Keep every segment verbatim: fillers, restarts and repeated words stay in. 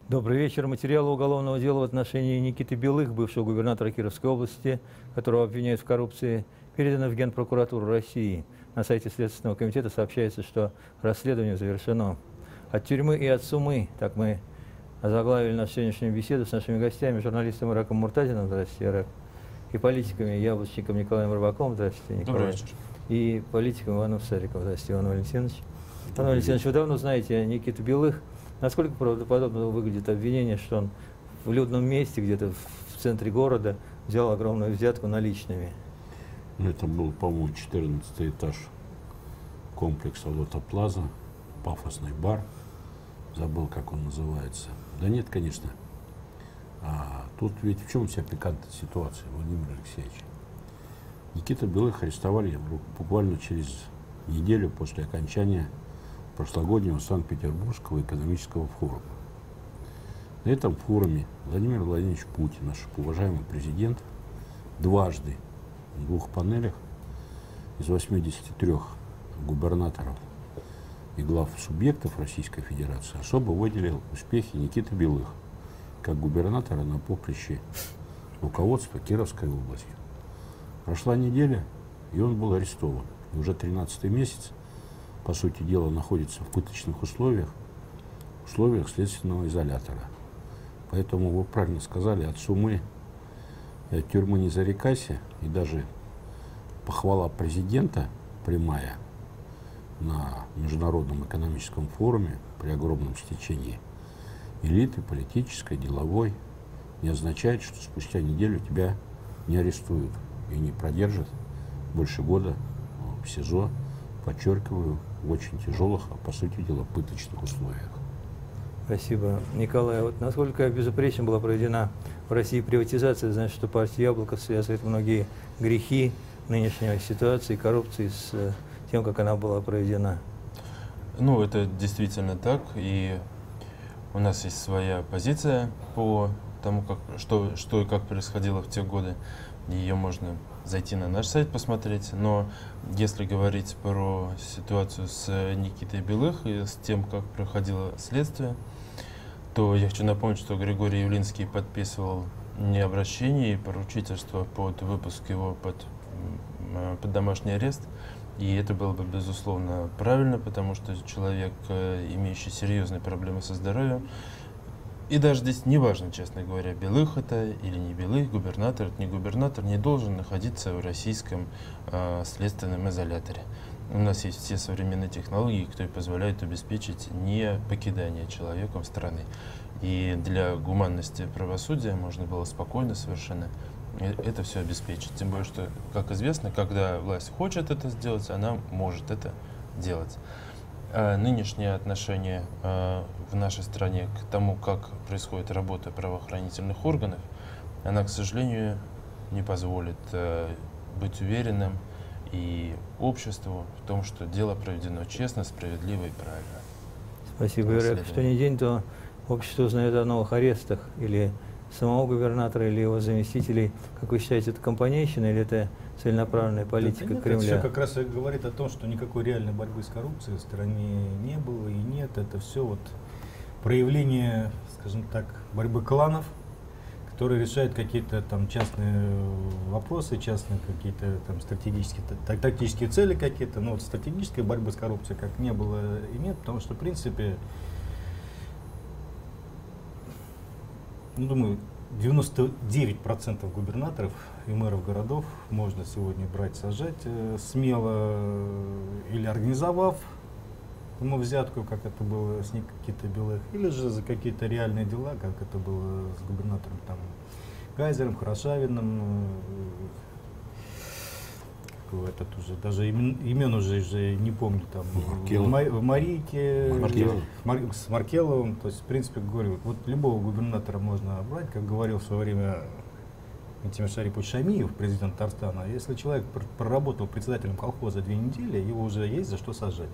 Добрый вечер. Материалы уголовного дела в отношении Никиты Белых, бывшего губернатора Кировской области, которого обвиняют в коррупции, переданы в Генпрокуратуру России. На сайте Следственного комитета сообщается, что расследование завершено. От тюрьмы и от сумы. Так мы озаглавили нашу сегодняшнюю беседу с нашими гостями, журналистом Ираком Муртазиным, здравствуйте, Ирак, и политиками Яблочником Николаем Рыбаковым, здравствуйте, Николай. Добрый вечер. И политиком Иваном Сариком, здравствуйте, Иван Валентинович. Иван Валентинович, вы давно знаете Никиту Белых. Насколько правдоподобно выглядит обвинение, что он в людном месте, где-то в центре города, взял огромную взятку наличными? Это был, по-моему, четырнадцатый этаж комплекса Лото Плаза, пафосный бар. Забыл, как он называется. Да нет, конечно. А тут ведь в чем вся пикантная ситуация, Владимир Алексеевич? Никита Белых арестовали буквально через неделю после окончания прошлогоднего Санкт-Петербургского экономического форума. На этом форуме Владимир Владимирович Путин, наш уважаемый президент, дважды в двух панелях из восьмидесяти трёх губернаторов и глав субъектов Российской Федерации особо выделил успехи Никиты Белых как губернатора на поприще руководства Кировской области. Прошла неделя, и он был арестован. И уже тринадцатый месяц, по сути дела, находится в пыточных условиях, условиях следственного изолятора. Поэтому вы правильно сказали, от сумы и от тюрьмы не зарекайся, и даже похвала президента прямая на Международном экономическом форуме при огромном стечении элиты политической, деловой, не означает, что спустя неделю тебя не арестуют и не продержат больше года в СИЗО, подчеркиваю, в очень тяжелых, а по сути дела пыточных условиях. Спасибо. Николай, вот насколько безупречно была проведена в России приватизация, значит, что партия Яблоко связывает многие грехи нынешней ситуации, коррупции с тем, как она была проведена. Ну, это действительно так, и у нас есть своя позиция по тому, как, что, что и как происходило в те годы. Ее можно зайти на наш сайт посмотреть, но если говорить про ситуацию с Никитой Белых и с тем, как проходило следствие, то я хочу напомнить, что Григорий Явлинский подписывал не обращение и поручительство под выпуск его под, под домашний арест, и это было бы, безусловно, правильно, потому что человек, имеющий серьезные проблемы со здоровьем, и даже здесь не важно, честно говоря, Белых это или не Белых, губернатор, это не губернатор, не должен находиться в российском э, следственном изоляторе. У нас есть все современные технологии, которые позволяют обеспечить не покидание человеком страны. И для гуманности правосудия можно было спокойно совершенно это все обеспечить. Тем более, что, как известно, когда власть хочет это сделать, она может это делать. А нынешнее отношение а, в нашей стране к тому, как происходит работа правоохранительных органов, она, к сожалению, не позволит а, быть уверенным и обществу в том, что дело проведено честно, справедливо и правильно. Спасибо, Ирак. Что ни день, то общество узнает о новых арестах или самого губернатора, или его заместителей. Как вы считаете, это компанейщина или это целенаправленная политика да, нет, Кремля? Это все как раз говорит о том, что никакой реальной борьбы с коррупцией в стране не было и нет. Это все вот проявление, скажем так, борьбы кланов, которые решают какие-то там частные вопросы, частные какие-то там стратегические, так, тактические цели какие-то. Но вот стратегической борьбы с коррупцией как не было и нет, потому что, в принципе, ну, думаю, девяносто девять процентов губернаторов и мэров городов можно сегодня брать, сажать э, смело, э, или организовав ему взятку, как это было с Никитой Белых, или же за какие-то реальные дела, как это было с губернатором там Гайзером, Хорошавиным, э, этот уже, даже имен, имен уже, уже не помню, там, в Марийке, Мар, с Маркеловым, то есть, в принципе, говорю, вот любого губернатора можно брать, как говорил в свое время Тимир Шарипович Шамиев, президент Татарстана, если человек проработал председателем колхоза две недели, его уже есть за что сажать.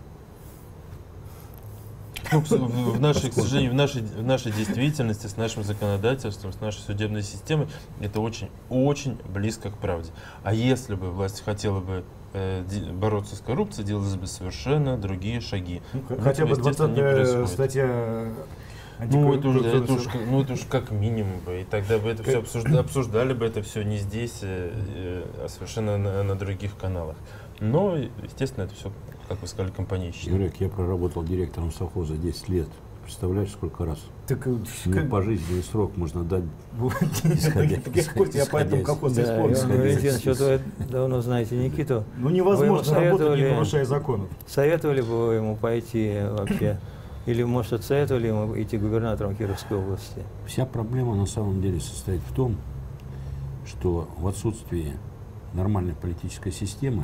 Ну, в нашей, к сожалению, в нашей, в нашей действительности, с нашим законодательством, с нашей судебной системой, это очень, очень близко к правде. А если бы власть хотела бы э, бороться с коррупцией, делалось бы совершенно другие шаги. Ну, хотя бы двадцатая статья Ну это, уже, это уж, ну, это уж как минимум бы. И тогда бы это все обсуждали, обсуждали бы это все не здесь, а совершенно на, на других каналах. Но, естественно, это все, как вы сказали, компанейщина. Юрек, я проработал директором совхоза десять лет. Представляешь, сколько раз? Так, ну, как... пожизненный срок можно дать. Я поэтому колхоз использую. Вы давно знаете Никиту. Ну невозможно работать, не нарушая законов. Советовали бы вы ему пойти вообще? Или, может, советовали ему идти губернатором Кировской области? Вся проблема на самом деле состоит в том, что в отсутствии нормальной политической системы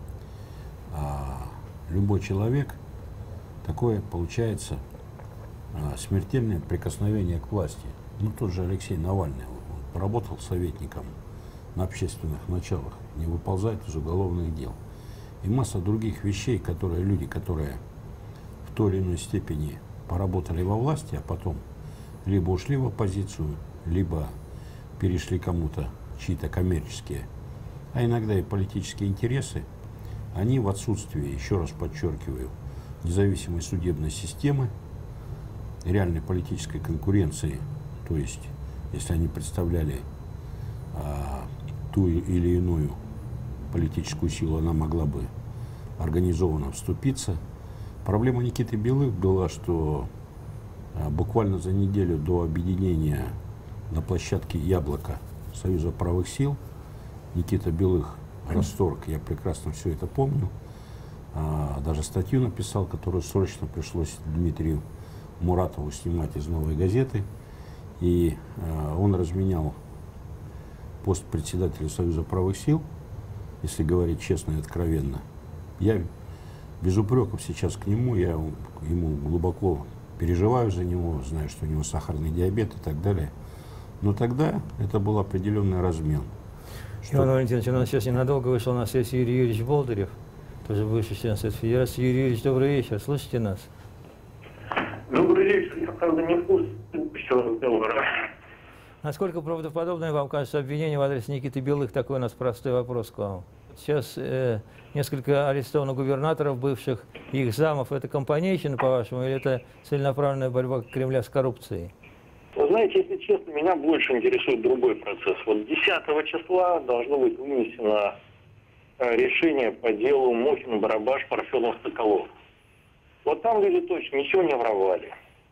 любой человек, такое получается смертельное прикосновение к власти. Ну, тот же Алексей Навальный, он поработал советником на общественных началах, не выползает из уголовных дел. И масса других вещей, которые люди, которые в той или иной степени поработали во власти, а потом либо ушли в оппозицию, либо перешли кому-то чьи-то коммерческие, а иногда и политические интересы, они в отсутствии, еще раз подчеркиваю, независимой судебной системы, реальной политической конкуренции, то есть, если они представляли а, ту или иную политическую силу, она могла бы организованно вступиться. Проблема Никиты Белых была, что а, буквально за неделю до объединения на площадке «Яблоко» Союза правых сил Никита Белых расторг, я прекрасно все это помню, а, даже статью написал, которую срочно пришлось Дмитрию Муратову снимать из «Новой газеты», и э, он разменял пост председателя Союза правых сил, если говорить честно и откровенно. Я без упреков сейчас к нему, я ему глубоко переживаю за него, знаю, что у него сахарный диабет и так далее. Но тогда это был определенный размен. Что... Иван Валентинович, у нас сейчас ненадолго вышел на связь Юрий Юрьевич Болдырев, тоже бывший член Совета Федерации. Юрий Юрьевич, добрый вечер, слышите нас? Добрый вечер, я, правда, не в курсе разговора. Насколько правдоподобным вам кажется обвинение в адрес Никиты Белых? Такой у нас простой вопрос к вам. Сейчас э, несколько арестованных губернаторов бывших, их замов. Это компанейщина, по-вашему, или это целенаправленная борьба Кремля с коррупцией? Вы знаете, если честно, меня больше интересует другой процесс. Вот десятого числа должно быть вынесено решение по делу Мухин, Барабаш, Парфенов, Соколов. Вот там люди точно ничего не воровали,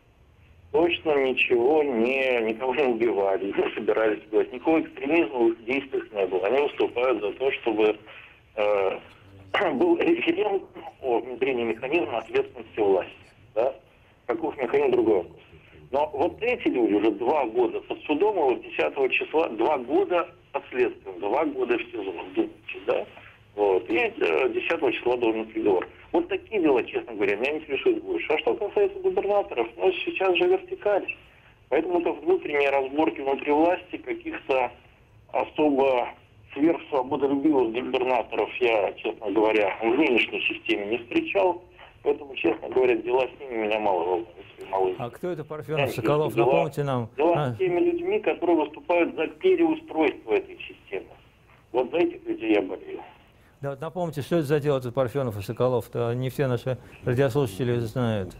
точно ничего не, никого не убивали, не собирались делать, никакого экстремизма в их действиях не было. Они выступают за то, чтобы э, был референдум о внедрении механизма ответственности власти. Да? Каков механизм, другой вопрос. Но вот эти люди уже два года под судом, и вот десятого числа два года под следствием, два года в СИЗО, думайте, да? Вот. И десятого числа должен приговор. Вот такие дела, честно говоря, меня интересуют больше. А что касается губернаторов, ну сейчас же вертикаль. Поэтому это внутренние разборки внутри власти, каких-то особо сверхсвободолюбивых губернаторов я, честно говоря, в нынешней системе не встречал. Поэтому, честно говоря, дела с ними меня мало волнуют. А кто это Парфенов, Соколов? Дела, напомните нам. Дела а. с теми людьми, которые выступают за переустройство этой системы. Вот за этих людей я болею. Да, вот напомните, что это за дело тут Парфенов и Соколов-то? Не все наши радиослушатели знают.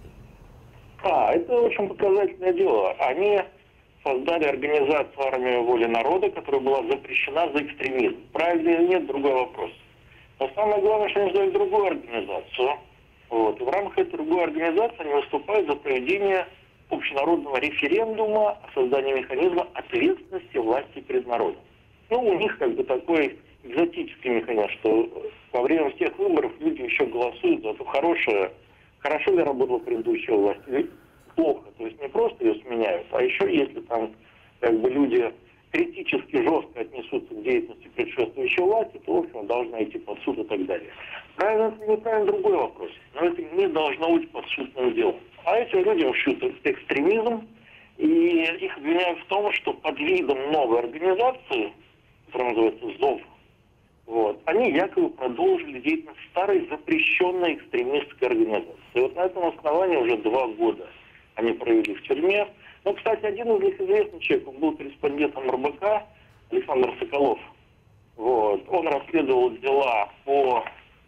А, это очень показательное дело. Они создали организацию «Армия воли народа», которая была запрещена за экстремизм. Правильно или нет, другой вопрос. Но самое главное, что они создали другую организацию. Вот. И в рамках этой другой организации они выступают за проведение общенародного референдума о создании механизма ответственности власти перед народом. Ну, у них как бы такой экзотический механизм, что во время всех выборов люди еще голосуют за то, хорошее, хорошо ли работала предыдущая власть или плохо. То есть не просто ее сменяют, а еще если там как бы люди критически жестко отнесутся к деятельности предшествующей власти, то, в общем, должны идти под суд и так далее. Правильно это неправильно, другой вопрос. Но это не должно быть подсудным делом. А этим людям считают экстремизм, и их обвиняют в том, что под видом новой организации, которая называется ЗОВ, вот, они якобы продолжили деятельность старой запрещенной экстремистской организации. И вот на этом основании уже два года они провели в тюрьме. Ну, кстати, один из них известный человек, он был корреспондентом эр бэ ка, Александр Соколов. Вот. Он расследовал дела по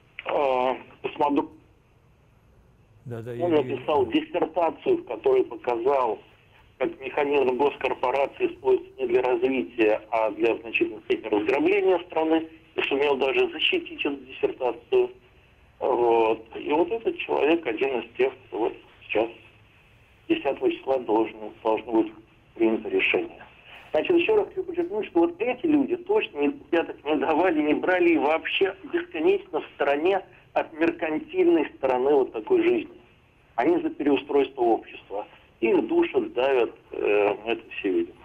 э, космодрому. Да, да, он я... написал диссертацию, в которой показал как механизм госкорпорации используется не для развития, а для значительной степени разграбления страны, и сумел даже защитить эту диссертацию. Вот. И вот этот человек один из тех, кто вот сейчас десятого числа должен, должно быть принято решение. Значит, еще раз хочу подчеркнуть, что вот эти люди точно не, взяток не давали, не брали и вообще бесконечно в стороне от меркантильной стороны вот такой жизни. Они за переустройство общества. Их душат, давят, э, мы это все видим.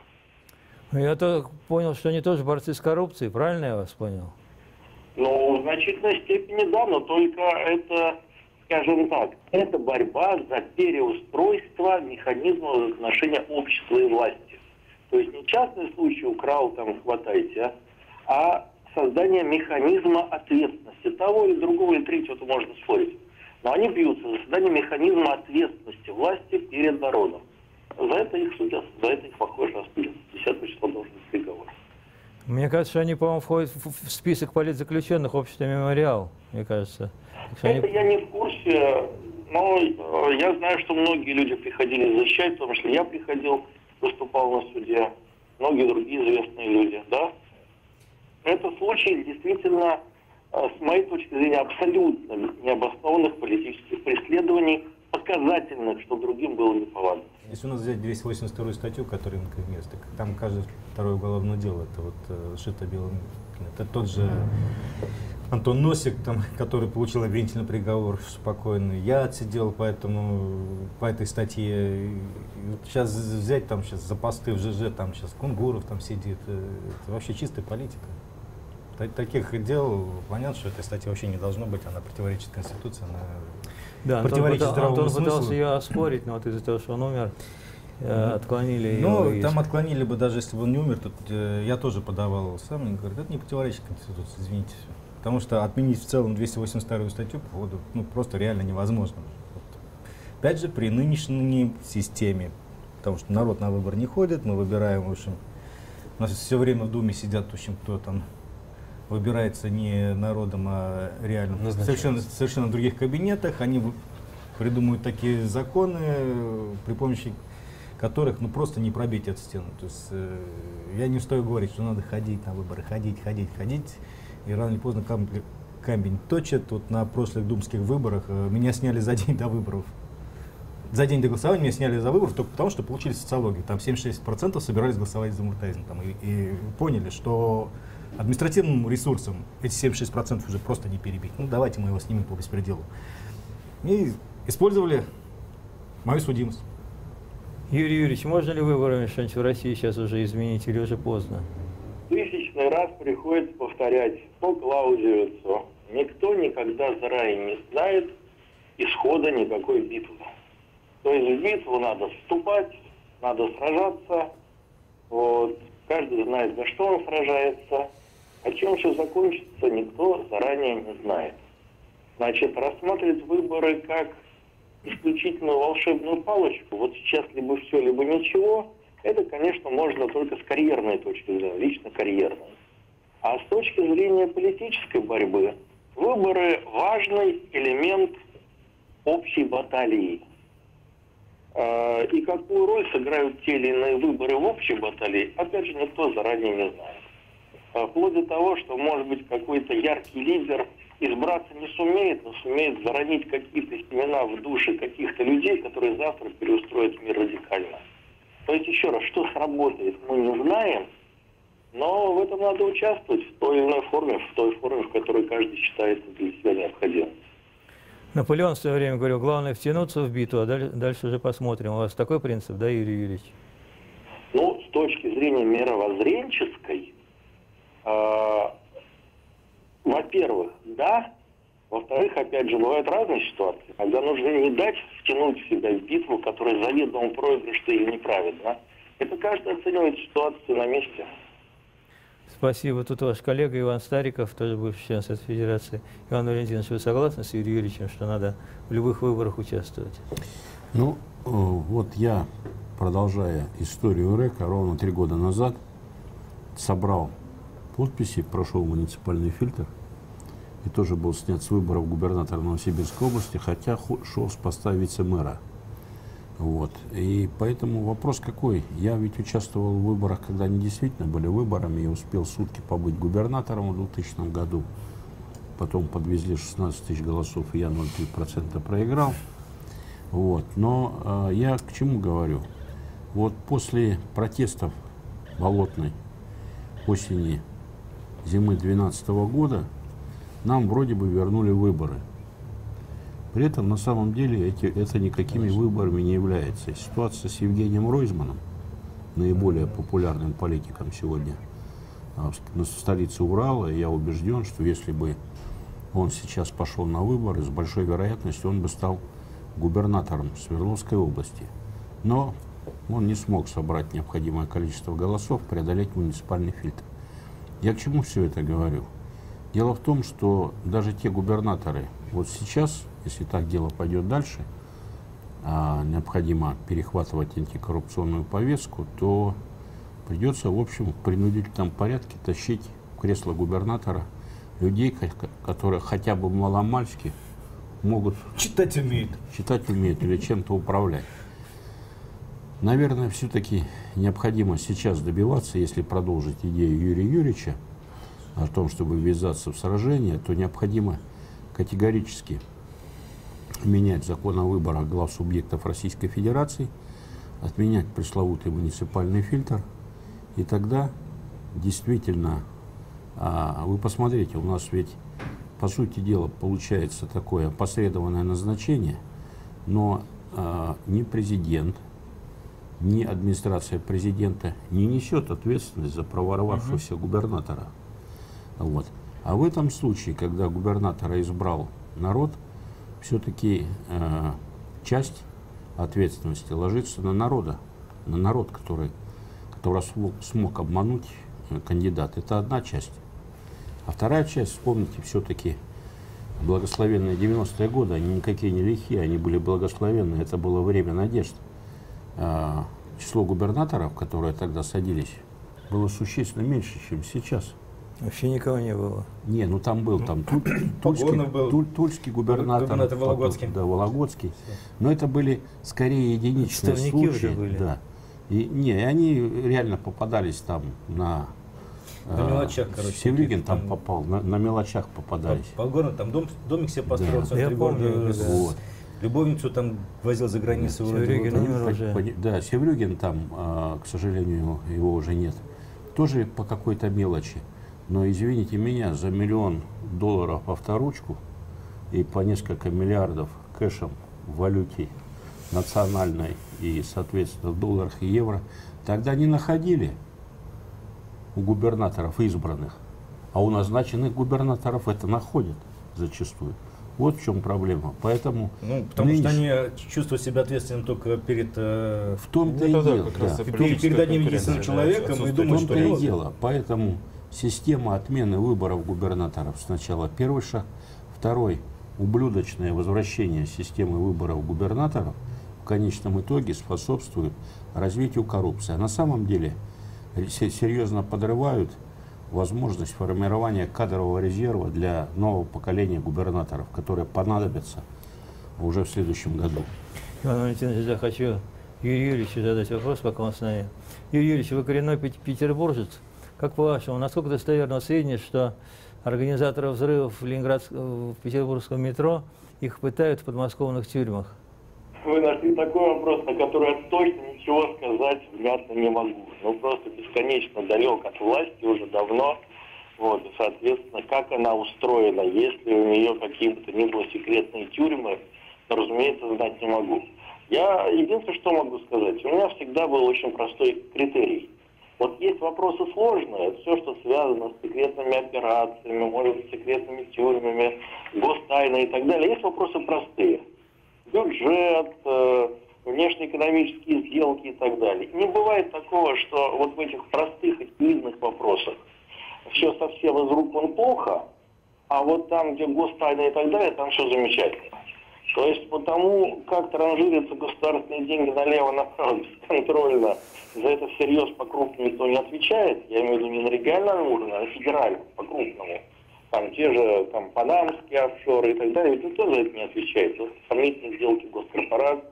Я так понял, что они тоже борцы с коррупцией, правильно я вас понял? Ну, в значительной степени да, но только это, скажем так, это борьба за переустройство механизма отношения общества и власти. То есть не частный случай украл, там, хватайте, а, а создание механизма ответственности. Того или другого, или третьего, то можно спорить. Но они бьются за создание механизма ответственности власти перед народом. За это их судят, за это их, похоже, распилят. десятого числа должен быть приговор. Мне кажется, что они, по-моему, входят в список политзаключенных общества «Мемориал», мне кажется. Это они... я не в курсе, но я знаю, что многие люди приходили защищать, потому что я приходил, выступал на суде, многие другие известные люди, да. Это случай действительно, с моей точки зрения, абсолютно необоснованных политических преследований, показательных, что другим было неповадно. Если у нас взять двести восемьдесят вторую статью, которая на место, там каждое второе уголовное дело, это вот э, шито белым. Это тот же Антон Носик, там, который получил обвинительный приговор спокойный. Я отсидел по, этому, по этой статье. И вот сейчас взять там сейчас за посты в ЖЖ, там сейчас Кунгуров там сидит. Это вообще чистая политика. Таких дел, понятно, что этой статьи вообще не должно быть, она противоречит Конституции, она да, противоречит Антон, здравому Антон смыслу. пытался ее оспорить, но вот из-за того, что он умер, э, отклонили ну, его. Там иск. отклонили бы, даже если бы он не умер, тут э, я тоже подавал сам, и говорят, это не противоречит Конституции, извините. Потому что отменить в целом двести восемьдесят вторую статью, по поводу, ну, просто реально невозможно. Вот. Опять же, при нынешней системе, потому что народ на выбор не ходит, мы выбираем, в общем, у нас все время в Думе сидят, в общем, кто там выбирается не народом, а реально в совершенно, совершенно других кабинетах. Они придумывают такие законы, при помощи которых ну, просто не пробить эту стену. То есть, э, я не устаю говорить, что надо ходить на выборы, ходить, ходить, ходить. И рано или поздно камень, камень точит. Вот на прошлых думских выборах э, меня сняли за день до выборов. За день до голосования меня сняли за выборов только потому, что получили социологию. Там семьдесят шесть процентов собирались голосовать за Муртазина. Там, и, и поняли, что административным ресурсом эти семьдесят шесть процентов уже просто не перебить. Ну, давайте мы его снимем по беспределу. И использовали мою судимость. Юрий Юрьевич, можно ли выборами что-нибудь в России сейчас уже изменить или уже поздно? Тысячный раз приходится повторять по Клаузевицу. Никто никогда заранее не знает исхода никакой битвы. То есть в битву надо вступать, надо сражаться. Вот. Каждый знает, за что он сражается. А чем все закончится, никто заранее не знает. Значит, рассматривать выборы как исключительно волшебную палочку, вот сейчас либо все, либо ничего, это, конечно, можно только с карьерной точки зрения, лично карьерной. А с точки зрения политической борьбы, выборы – важный элемент общей баталии. И какую роль сыграют те или иные выборы в общей баталии, опять же, никто заранее не знает. Вплоть до того, что, может быть, какой-то яркий лидер избраться не сумеет, но сумеет заронить какие-то семена в души каких-то людей, которые завтра переустроят мир радикально. То есть, еще раз, что сработает, мы не знаем, но в этом надо участвовать в той или иной форме, в той форме, в которой каждый считает для себя необходимым. Наполеон в свое время говорил, главное втянуться в битву, а дальше, дальше уже посмотрим. У вас такой принцип, да, Юрий Юрьевич? Ну, с точки зрения мировоззренческой, э, во-первых, да. Во-вторых, опять же, бывают разные ситуации, когда нужно не дать втянуть себя в битву, которая заведомо проигрышна или неправильно. Это каждый оценивает ситуацию на месте. Спасибо. Тут ваш коллега Иван Стариков, тоже бывший член Совета Федерации. Иван Валентинович, вы согласны с Юрием Юрьевичем, что надо в любых выборах участвовать? Ну, вот я, продолжая историю РЭКа, ровно три года назад собрал подписи, прошел муниципальный фильтр и тоже был снят с выборов губернатора Новосибирской области, хотя шел с поста вице-мэра. Вот. И поэтому вопрос какой? Я ведь участвовал в выборах, когда они действительно были выборами, и успел сутки побыть губернатором в двухтысячном году. Потом подвезли шестнадцать тысяч голосов, и я ноль целых три десятых процента проиграл. Вот. Но э, я к чему говорю? Вот после протестов болотной осени, зимы две тысячи двенадцатого года нам вроде бы вернули выборы. При этом на самом деле эти, это никакими выборами не является. Ситуация с Евгением Ройзманом, наиболее популярным политиком сегодня в столице Урала, я убежден, что если бы он сейчас пошел на выборы, с большой вероятностью он бы стал губернатором Свердловской области. Но он не смог собрать необходимое количество голосов, преодолеть муниципальный фильтр. Я к чему все это говорю? Дело в том, что даже те губернаторы, вот сейчас, если так дело пойдет дальше, а необходимо перехватывать антикоррупционную повестку, то придется, в общем, в принудительном порядке тащить в кресло губернатора людей, которые хотя бы маломальски могут читать умеют. читать умеют или чем-то управлять. Наверное, все-таки необходимо сейчас добиваться, если продолжить идею Юрия Юрьевича о том, чтобы ввязаться в сражение, то необходимо категорически менять закон о выборах глав субъектов Российской Федерации, отменять пресловутый муниципальный фильтр, и тогда действительно, а, вы посмотрите, у нас ведь, по сути дела, получается такое опосредованное назначение, но а, ни президент, ни администрация президента не несет ответственность за проворовавшегося угу. губернатора. Вот. А в этом случае, когда губернатора избрал народ, все-таки э, часть ответственности ложится на народа, на народ, который, который смог, смог обмануть э, кандидата. Это одна часть. А вторая часть, вспомните, все-таки благословенные девяностые годы, они никакие не лихие, они были благословенные, это было время надежд. Э, число губернаторов, которые тогда садились, было существенно меньше, чем сейчас. Вообще никого не было. Не, ну там был там туль, тульский, был. туль, тульский губернатор, губернатор Вологодский. Потом, да, Вологодский. Но это были скорее единичные Ставники случаи. уже были. Да. И, не, они реально попадались там на... На э, мелочах, короче. Севрюгин там, там попал, на, на мелочах попадались. Полгода там дом, домик себе построил, Да. Я помню, да. Вот. Любовницу там возил за границу. Да, вроде Севрюгин вот. умер уже. Пони- Да, Севрюгин там, э, к сожалению, его уже нет. Тоже по какой-то мелочи. Но, извините меня, за миллион долларов авторучку и по несколько миллиардов кэшем в валюте национальной и, соответственно, в долларах и евро тогда не находили у губернаторов избранных. А у назначенных губернаторов это находят зачастую. Вот в чем проблема. Поэтому Ну, потому нынеш... что они чувствуют себя ответственным только перед э, в том-то Ну, и да, да, дело. как раз Да. и перед, политическая перед одним конкуренция, единственным да, человеком и отсутствует В думают, том-то что и вот- дело. Поэтому система отмены выборов губернаторов сначала первый шаг, второй ублюдочное возвращение системы выборов губернаторов в конечном итоге способствует развитию коррупции. А на самом деле серьезно подрывают возможность формирования кадрового резерва для нового поколения губернаторов, которые понадобятся уже в следующем году. Иван Валентинович, я хочу Юрию Юрьевичу задать вопрос, пока он с нами. Юрий Юрьевич, вы коренной пет- петербуржец. Как по-вашему, насколько достоверно сведения, что организаторов взрывов в, Ленинград... в петербургском метро, их пытают в подмосковных тюрьмах? Вы нашли такой вопрос, на который я точно ничего сказать внятно не могу. Ну, просто бесконечно далек от власти уже давно. Вот, и, соответственно, как она устроена, если у нее какие-то ни было секретные тюрьмы, то, разумеется, знать не могу. Я единственное, что могу сказать, у меня всегда был очень простой критерий. Вот есть вопросы сложные, все, что связано с секретными операциями, может быть, секретными тюрьмами, гостайной и так далее. Есть вопросы простые. Бюджет, э, внешнеэкономические сделки и так далее. Не бывает такого, что вот в этих простых и длинных вопросах все совсем из рук вон плохо, а вот там, где гостайна и так далее, там все замечательно. То есть потому, как транжирятся государственные деньги налево-направо бесконтрольно, за это всерьез по-крупному никто не отвечает. Я имею в виду не на региональном уровне, а на федеральном, по-крупному. Там те же там, панамские офшоры и так далее, ведь никто за это не отвечает. Вот сомнительные сделки госкорпораций,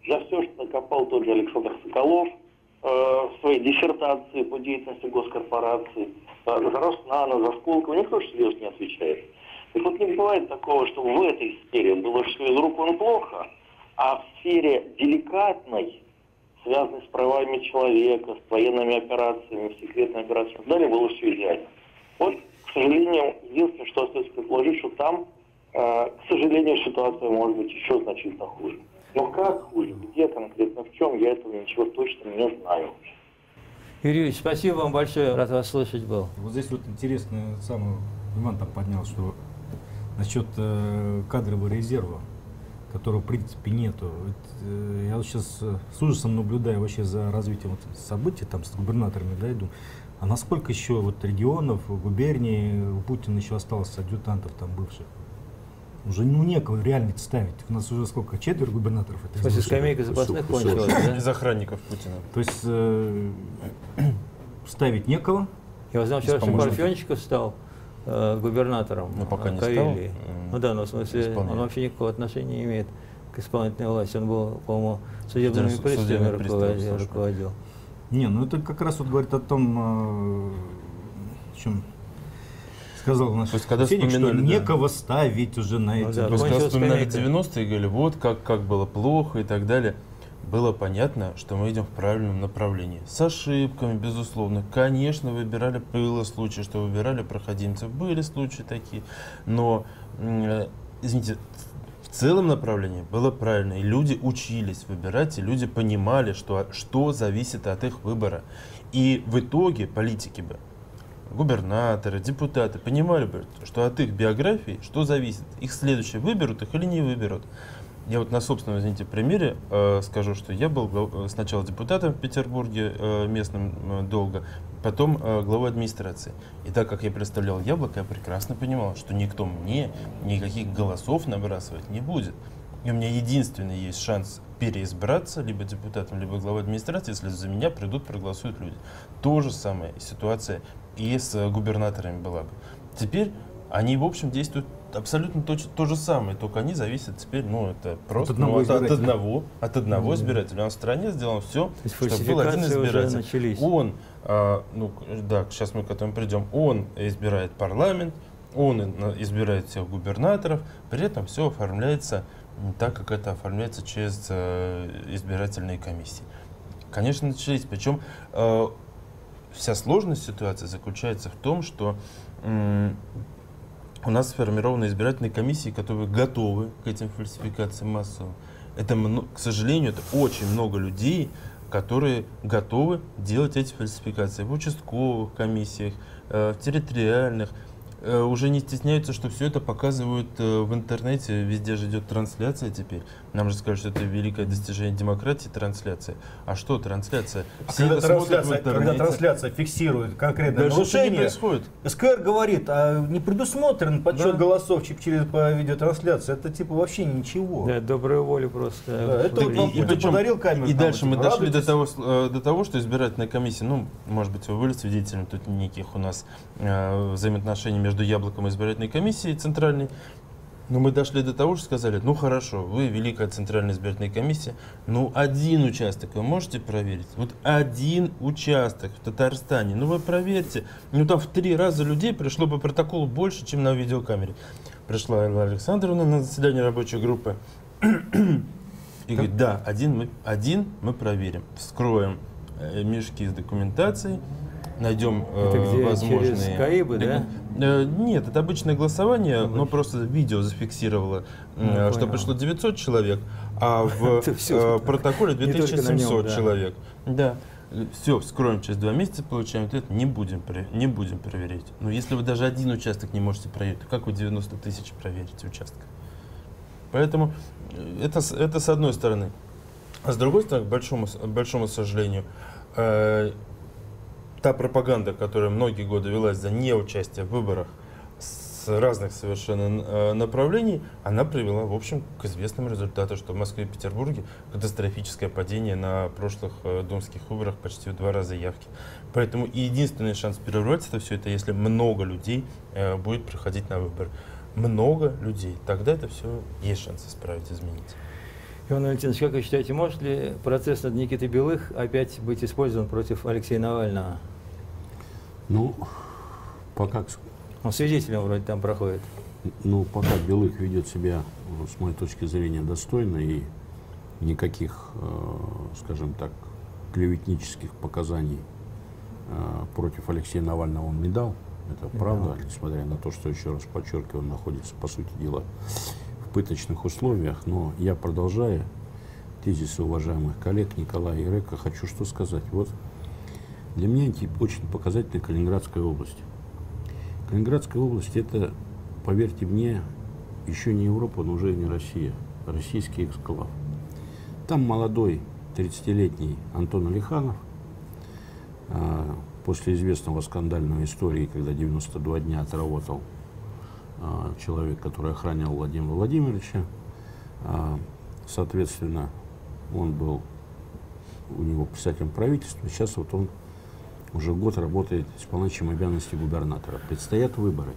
за все, что накопал тот же Александр Соколов э, в своей диссертации по деятельности госкорпорации, э, за Роснано, за Сколково, никто же серьезно не отвечает. Так вот, не бывает такого, что в этой сфере было все из рук вон плохо, а в сфере деликатной, связанной с правами человека, с военными операциями, с секретными операциями, далее было все идеально. Вот, к сожалению, единственное, что остается предположить, что там, э, к сожалению, ситуация может быть еще значительно хуже. Но как хуже, где конкретно, в чем, я этого ничего точно не знаю. Юрий Юрьевич, спасибо вам большое, рад вас слышать был. Вот здесь вот интересно, сам Иван там поднял, что насчет э, кадрового резерва, которого в принципе нету. Это, э, я вот сейчас э, с ужасом наблюдаю вообще за развитием вот событий там с губернаторами, да, иду. А насколько еще вот регионов, губерний у Путина еще осталось адъютантов там бывших? Уже ну некого реально ставить. У нас уже сколько? Четверо губернаторов? Это После скамейка запасных кончилась, да? Из охранников Путина. То есть э, ставить некого. Я вот знал, вчера Парфенчиков стал э, губернатором Но пока не Карелии. стал. Ну да, но в смысле Исполняет. он вообще никакого отношения не имеет к исполнительной власти. Он был, по-моему, судебными Судебными приставами приставами, руководил. слушай. руководил. Не, ну это как раз вот говорит о том, э, о чем сказал наш То есть, когда собеседник, что вспоминали, да. некого ставить уже на Ну эти. да, То есть, когда кончилась вспоминали скамейка. девяностые и говорили, вот как, как было плохо и так далее, было понятно, что мы идем в правильном направлении. С ошибками, безусловно. Конечно, выбирали, было случаи, что выбирали проходимцев, были случаи такие, но, э, извините, в целом направлении было правильно. И люди учились выбирать, и люди понимали, что, что зависит от их выбора. И в итоге политики бы, губернаторы, депутаты понимали бы, что от их биографии что зависит. Их следующие выберут их или не выберут. Я вот на собственном, извините, примере э, скажу, что я был глав- сначала депутатом в Петербурге э, местным э, долго, потом э, главой администрации. И так как я представлял Яблоко, я прекрасно понимал, что никто мне никаких голосов набрасывать не будет. И у меня единственный есть шанс переизбраться либо депутатом, либо главой администрации, если за меня придут, проголосуют люди. То же самое ситуация и с э, губернаторами была бы. Теперь они, в общем, действуют абсолютно то, то же самое, только они зависят теперь, ну, это просто одного ну, от, от избирателя. одного, от одного избирателя. У нас в стране сделано все, есть чтобы был один фальсификации уже избиратель. начались. Он, а, ну, да, сейчас мы к этому придем, он избирает парламент, он избирает всех губернаторов, при этом все оформляется так, как это оформляется через э, избирательные комиссии. Конечно, начались, причем э, вся сложность ситуации заключается в том, что м, у нас сформированы избирательные комиссии, которые готовы к этим фальсификациям массовым. Это, к сожалению, это очень много людей, которые готовы делать эти фальсификации в участковых комиссиях, в территориальных. Уже не стесняются, что все это показывают в интернете, везде же идет трансляция теперь. Нам же скажут, что это великое достижение демократии, трансляция. А что трансляция? А Все когда, это смотрят в трансляция, когда интернете. трансляция фиксирует конкретное Даже это не нарушение, происходит. СКР говорит, а не предусмотрен подсчет Да. голосов чип- через по видеотрансляции. Это типа вообще ничего. Да, добрая воля просто. Да, это вот вам И, и Путин причем- подарил камеру. и там, дальше вот, мы дошли до радуйтесь. того, с- э, до того, что избирательная комиссия, ну, может быть, вы были свидетелем, тут никаких у нас э, взаимоотношений между Яблоком и избирательной комиссией центральной. Но мы дошли до того, что сказали, ну хорошо, вы Великая Центральная избирательная комиссия, ну один участок вы можете проверить? Вот один участок в Татарстане, ну вы проверьте. Ну там в три раза людей пришло по протоколу больше, чем на видеокамере. Пришла Элла Александровна на заседание рабочей группы и говорит, да, один мы, один мы проверим. Вскроем э, мешки с документацией, найдем э, Это где, возможные... через Каибы, да? Э, Нет, это обычное голосование, но просто видео зафиксировало, Ну, э, что понял. пришло девятьсот человек, а в Это всё. э, протоколе две Не тысячи только на нем, семьсот да. человек. Да. Все, вскроем через два месяца, получаем ответ, не будем, про- не будем проверять. Но если вы даже один участок не можете проверить, то как вы девяносто тысяч проверите участка? Поэтому э, это, с- это с одной стороны. А с другой стороны, к большому, с- к большому сожалению, э, та пропаганда, которая многие годы велась за неучастие в выборах с разных совершенно э, направлений, она привела, в общем, к известному результату, что в Москве и Петербурге катастрофическое падение на прошлых э, думских выборах почти в два раза явки. Поэтому и единственный шанс перервать это все, это если много людей э, будет приходить на выборы. Много людей. Тогда это все есть шанс исправить, изменить. Иван Валентинович, как вы считаете, может ли процесс над Никитой Белых опять быть использован против Алексея Навального? Ну, пока... Он свидетелем вроде там проходит. Ну, пока Белых ведет себя, с моей точки зрения, достойно, и никаких, скажем так, клеветнических показаний против Алексея Навального он не дал. Это правда, да. Несмотря на то, что, еще раз подчеркиваю, он находится, по сути дела, в пыточных условиях. Но я, продолжая тезисы уважаемых коллег Николая и Река, хочу что сказать. Вот для меня очень показательна Калининградская область. Калининградская область — это, поверьте мне, еще не Европа, но уже и не Россия. Российский эксклав. Там молодой тридцатилетний Антон Алиханов, а, после известного скандальной истории, когда девяносто два дня отработал а, человек, который охранял Владимира Владимировича, а, соответственно, он был у него председателем правительства. Сейчас вот он уже год работает исполняющим обязанности губернатора. Предстоят выборы.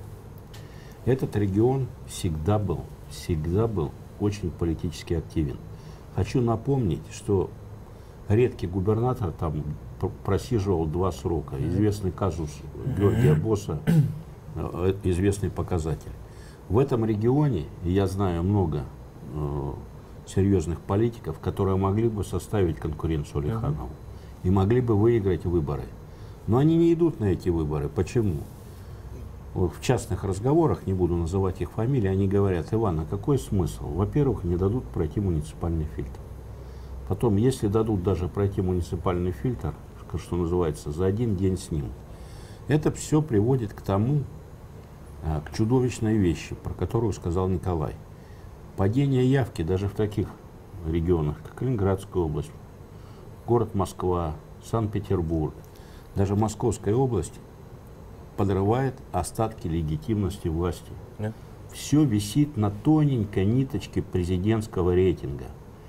Этот регион всегда был, всегда был очень политически активен. Хочу напомнить, что редкий губернатор там просиживал два срока. Известный казус Георгия Босса, известный показатель. В этом регионе, я знаю много э, серьезных политиков, которые могли бы составить конкуренцию Алиханову и могли бы выиграть выборы. Но они не идут на эти выборы. Почему? Вот в частных разговорах, не буду называть их фамилии, они говорят: Иван, а какой смысл? Во-первых, не дадут пройти муниципальный фильтр. Потом, если дадут даже пройти муниципальный фильтр, что называется, за один день снимут. Это все приводит к тому, к чудовищной вещи, про которую сказал Николай. Падение явки даже в таких регионах, как Калининградская область, город Москва, Санкт-Петербург, даже Московская область подрывает остатки легитимности власти. Yeah. Все висит на тоненькой ниточке президентского рейтинга.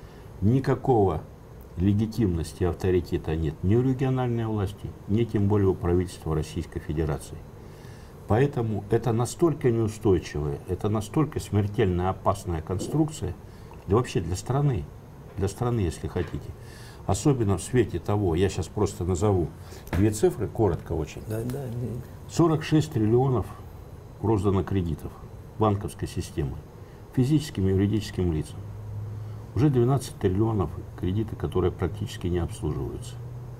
Никакого легитимности и авторитета нет ни у региональной власти, ни тем более у правительства Российской Федерации. Поэтому это настолько неустойчивая, это настолько смертельно опасная конструкция, да вообще для страны, для страны, если хотите. Особенно в свете того, я сейчас просто назову две цифры, коротко очень. Да, да, сорок шесть триллионов роздано кредитов банковской системы физическим и юридическим лицам. Уже двенадцать триллионов кредиты, которые практически не обслуживаются.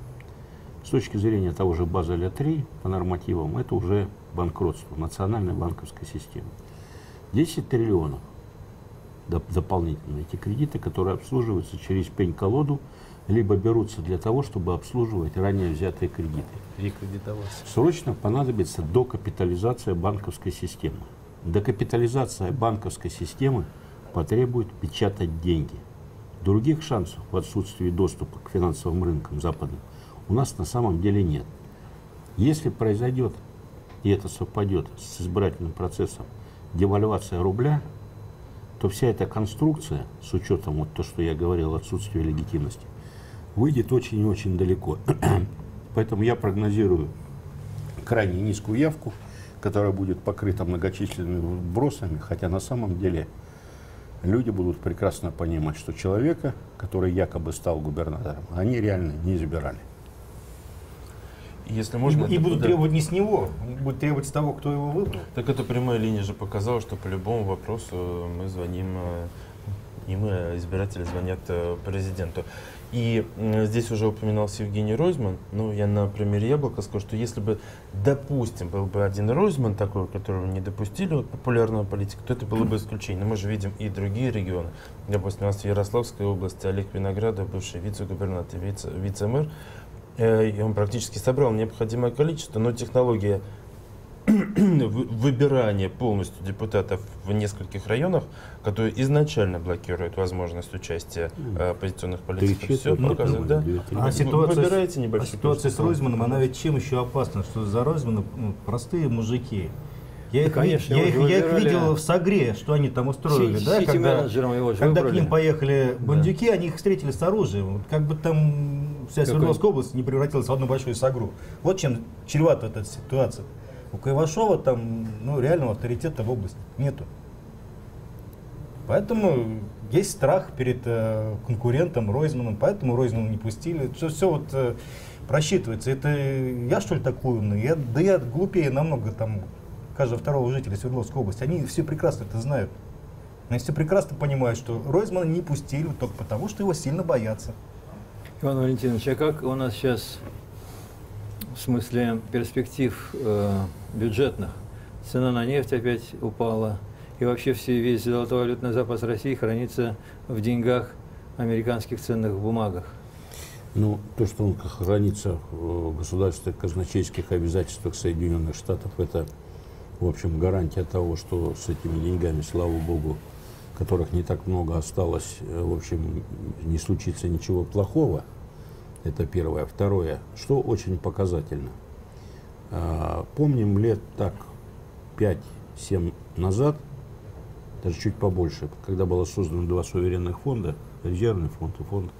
С точки зрения того же Базеля три по нормативам, это уже банкротство национальной банковской системы. десять триллионов доп дополнительно. Эти кредиты, которые обслуживаются через пень-колоду, либо берутся для того, чтобы обслуживать ранее взятые кредиты. Рекредитоваться. Срочно понадобится докапитализация банковской системы. Докапитализация банковской системы потребует печатать деньги. Других шансов в отсутствии доступа к финансовым рынкам западным у нас на самом деле нет. Если произойдет, и это совпадет с избирательным процессом, девальвация рубля, то вся эта конструкция, с учетом вот то, что я говорил, отсутствия легитимности, выйдет очень и очень далеко. Поэтому я прогнозирую крайне низкую явку, которая будет покрыта многочисленными вбросами, хотя на самом деле люди будут прекрасно понимать, что человека, который якобы стал губернатором, они реально не избирали. Если можно, и, и будут требовать не с него, будут требовать с того, кто его выбрал. Так эта прямая линия же показала, что по любому вопросу мы звоним, и мы, избиратели, звонят президенту. И здесь уже упоминался Евгений Ройзман. Ну, я на примере Яблока скажу, что если бы, допустим, был бы один Ройзман такой, которого не допустили вот, популярного политика, то это было бы исключение. Но мы же видим и другие регионы. Допустим, у нас в Ярославской области Олег Виноградов, бывший вице-губернатор, вице вице-мэр, и он практически собрал необходимое количество, но технология выбирания полностью депутатов в нескольких районах, которые изначально блокируют возможность участия э, оппозиционных политиков, все показывает, да? А ситуация, Выбирайте небольшой а ситуация с Ройзманом, она ведь чем еще опасна, что за Ройзмана ну, простые мужики. Я, да, их, конечно, я, их, я их видел в Сагре, что они там устроили, Си, да, когда, его когда к ним поехали бандюки, да. Они их встретили с оружием, вот как бы там вся Свердловская область не превратилась в одну большую Сагру. Вот чем чревата эта ситуация. У Кайвашова там ну, реального авторитета в области нету. Поэтому есть страх перед э, конкурентом Ройзманом, поэтому Ройзмана не пустили. Все, все вот э, просчитывается. Это я, что ли, такой умный? Я, да я глупее намного, там, каждого второго жителя Свердловской области. Они все прекрасно это знают. Они все прекрасно понимают, что Ройзмана не пустили только потому, что его сильно боятся. Иван Валентинович, а как у нас сейчас в смысле перспектив э, бюджетных? Цена на нефть опять упала, и вообще все, весь золотовалютный запас России хранится в деньгах, американских ценных бумагах. Ну, то, что он хранится в государственных казначейских обязательствах Соединенных Штатов, это, в общем, гарантия того, что с этими деньгами, слава богу, которых не так много осталось, в общем, не случится ничего плохого. Это первое. Второе, что очень показательно. Помним лет так пять-семь назад, даже чуть побольше, когда было создано два суверенных фонда, резервный фонд и фонд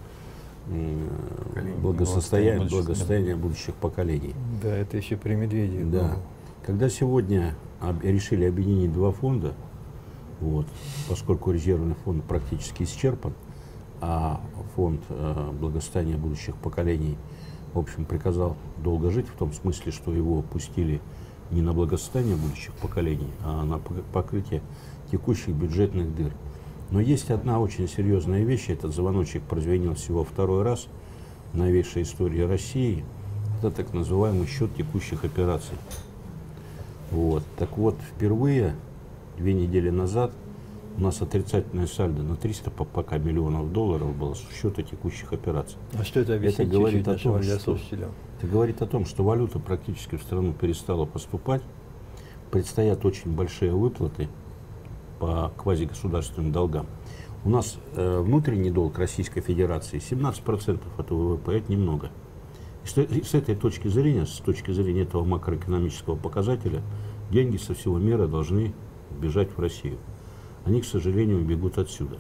благосостояния, благосостояния будущих поколений. Да, это еще при Медведеве. Да. Было. Когда сегодня об, решили объединить два фонда, вот, поскольку резервный фонд практически исчерпан, а фонд э, благосостояния будущих поколений, в общем, приказал долго жить, в том смысле, что его пустили не на благосостояние будущих поколений, а на покрытие текущих бюджетных дыр. Но есть одна очень серьезная вещь, этот звоночек прозвенел всего второй раз в новейшей истории России, это так называемый счет текущих операций. Вот. Так вот, впервые, две недели назад, у нас отрицательное сальдо на триста пока миллионов долларов было с счета текущих операций. А что это объяснит это говорит о том, что, это говорит о том, что валюта практически в страну перестала поступать, предстоят очень большие выплаты по квазигосударственным долгам. У нас э, внутренний долг Российской Федерации семнадцать процентов от ВВП, это немного. И с, и с этой точки зрения, с точки зрения этого макроэкономического показателя, деньги со всего мира должны бежать в Россию. Они, к сожалению, бегут отсюда.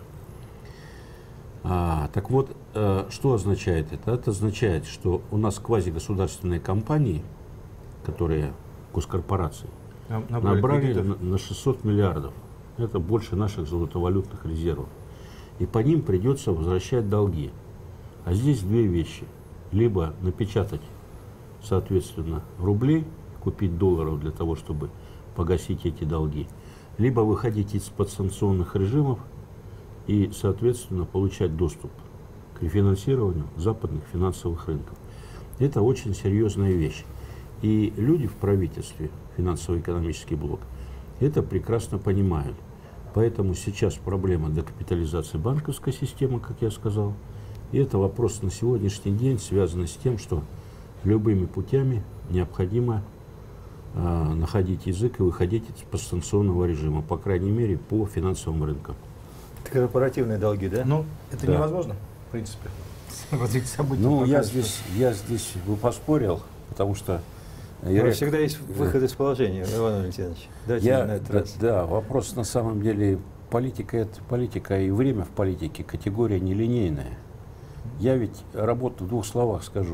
А, так вот, э, что означает это? Это означает, что у нас квазигосударственные компании, которые госкорпорации, набрали, набрали на, на шестьсот миллиардов. Это больше наших золотовалютных резервов. И по ним придется возвращать долги. А здесь две вещи. Либо напечатать, соответственно, рублей, купить долларов для того, чтобы погасить эти долги, либо выходить из подсанкционных режимов и, соответственно, получать доступ к рефинансированию западных финансовых рынков. Это очень серьезная вещь. И люди в правительстве, финансово-экономический блок, это прекрасно понимают. Поэтому сейчас проблема декапитализации банковской системы, как я сказал. И это вопрос на сегодняшний день связан с тем, что любыми путями необходимо э, находить язык и выходить из подсанкционного режима, по крайней мере, по финансовым рынкам. Это корпоративные долги, да? Ну, это да. невозможно, в принципе. Ну, я здесь, я здесь бы поспорил, потому что... Я... Всегда есть выход из положения, Иван Валентинович. Дайте я, на этот да, раз. Да, вопрос на самом деле, политика это политика, и время в политике категория нелинейная. Я ведь работаю, в двух словах скажу.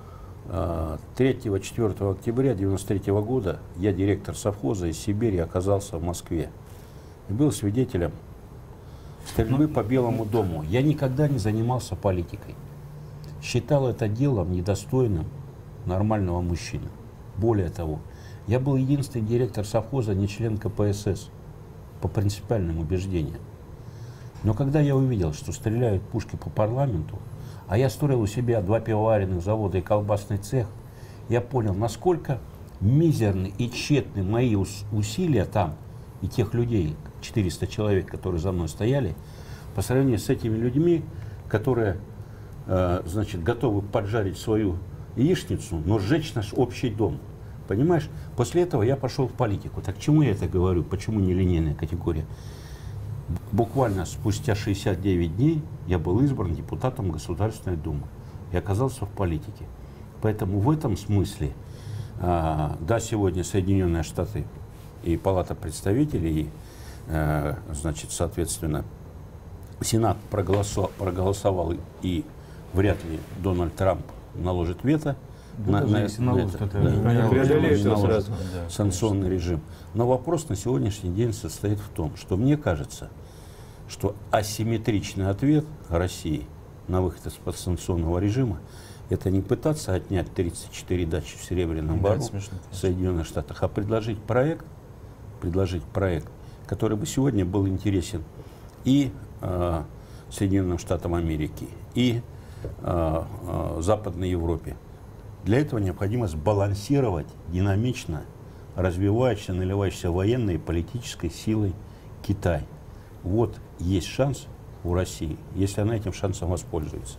третьего-четвёртого октября девяносто третьего года я, директор совхоза из Сибири, оказался в Москве. И был свидетелем стрельбы по Белому дому. Я никогда не занимался политикой. Считал это делом недостойным нормального мужчины. Более того, я был единственный директор совхоза, не член ка пэ эс эс, по принципиальным убеждениям. Но когда я увидел, что стреляют пушки по парламенту, а я строил у себя два пивоваренных завода и колбасный цех, я понял, насколько мизерны и тщетны мои усилия там и тех людей, четыреста человек, которые за мной стояли, по сравнению с этими людьми, которые, э, значит, готовы поджарить свою яичницу, но сжечь наш общий дом. Понимаешь? После этого я пошел в политику. Так к чему я это говорю? Почему нелинейная категория? Буквально спустя шестьдесят девять дней я был избран депутатом Государственной Думы и оказался в политике. Поэтому в этом смысле, э, да, сегодня Соединенные Штаты и Палата представителей, и, э, значит, соответственно, Сенат проголосовал, проголосовал, и вряд ли Дональд Трамп наложит вето да, на, на, если наложит, это, это да, не преодолеет наложит сразу. санкционный режим. Но вопрос на сегодняшний день состоит в том, что мне кажется, что асимметричный ответ России на выход из подсанкционного режима — это не пытаться отнять тридцать четыре дачи в Серебряном Да, Бару смешно, в Соединенных Штатах, а предложить проект, предложить проект, который бы сегодня был интересен и э, Соединенным Штатам Америки, и э, э, Западной Европе. Для этого необходимо сбалансировать динамично развивающийся, наливающийся военной и политической силой Китай. Вот есть шанс у России, если она этим шансом воспользуется.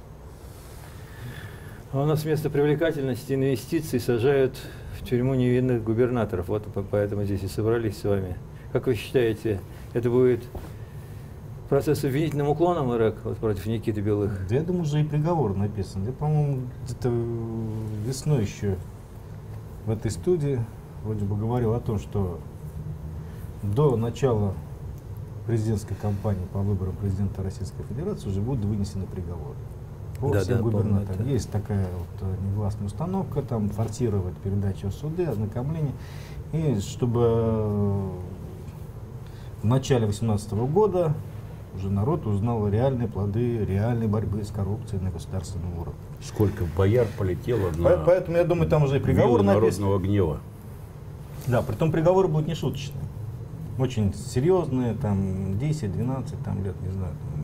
А у нас вместо привлекательности инвестиций сажают в тюрьму невинных губернаторов. Вот поэтому здесь и собрались с вами. Как вы считаете, это будет процесс с обвинительным уклоном РЭК вот, против Никиты Белых? Да я думаю, уже и приговор написан. Я, по-моему, где-то весной еще в этой студии вроде бы говорил о том, что до начала президентской кампании по выборам президента Российской Федерации уже будут вынесены приговоры по Да, всем да, губернаторам. помню, Есть такая вот негласная установка, там форсировать передачу в суды, ознакомление. И чтобы в начале две тысячи восемнадцатого года уже народ узнал реальные плоды реальной борьбы с коррупцией на государственном уровне. Сколько бояр полетело на По- Поэтому, я думаю, там уже и приговор вилы написан. народного гнева. Да, притом приговоры будут не шуточные. Очень серьезные, там десять-двенадцать там, лет, не знаю. Там,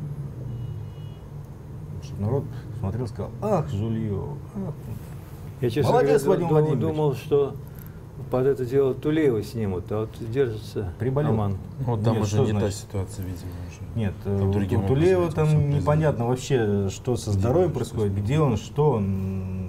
чтобы народ смотрел и сказал: ах, жулье, ах. Я, честно Молодец, говоря, Владимир дум- Владимирович. думал, что под это дело Тулеева снимут, а вот держится Приболел. Роман. Вот там Нет, уже что не та значит? ситуация, видимо, уже. Нет, Там у другим у Тулеева образом это там всё непонятно вообще, что со здоровьем Что происходит, с ним? где он, что он.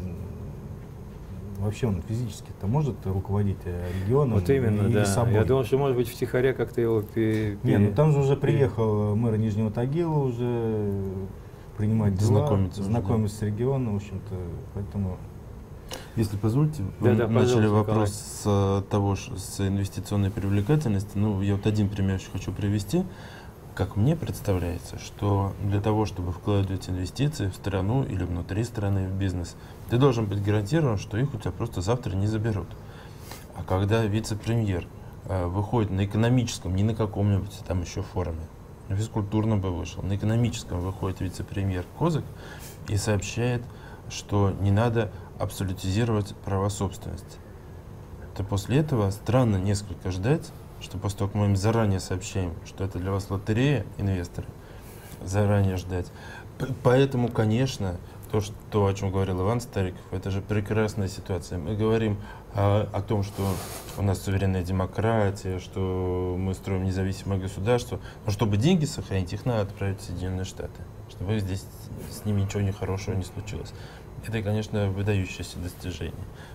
Вообще он физически-то может руководить э, регионом Вот именно, или да. собой? Я думал, что, может быть, втихаря как-то его пе- Не, пере- ну там же уже приехал мэр Нижнего Тагила уже принимать дела, Знакомиться уже, знакомиться с регионом, в общем-то, поэтому... Если позволите, Да, вы да, начали пожалуйста, вопрос с э, того, ш- с инвестиционной привлекательности. Ну, я вот один пример еще хочу привести. Как мне представляется, что для того, чтобы вкладывать инвестиции в страну или внутри страны в бизнес, ты должен быть гарантирован, что их у тебя просто завтра не заберут. А когда вице-премьер э, выходит на экономическом, не на каком-нибудь там еще форуме, на физкультурном бы вышел, на экономическом выходит вице-премьер Козак и сообщает, что не надо абсолютизировать права собственности, то после этого странно несколько ждать, что после того, как мы им заранее сообщаем, что это для вас лотерея, инвесторы, заранее ждать. П- Поэтому, конечно, то, что, о чем говорил Иван Стариков, это же прекрасная ситуация. Мы говорим о, о том, что у нас суверенная демократия, что мы строим независимое государство, но чтобы деньги сохранить, их надо отправить в Соединенные Штаты, чтобы здесь с ними ничего нехорошего не случилось. Это, конечно, выдающееся достижение.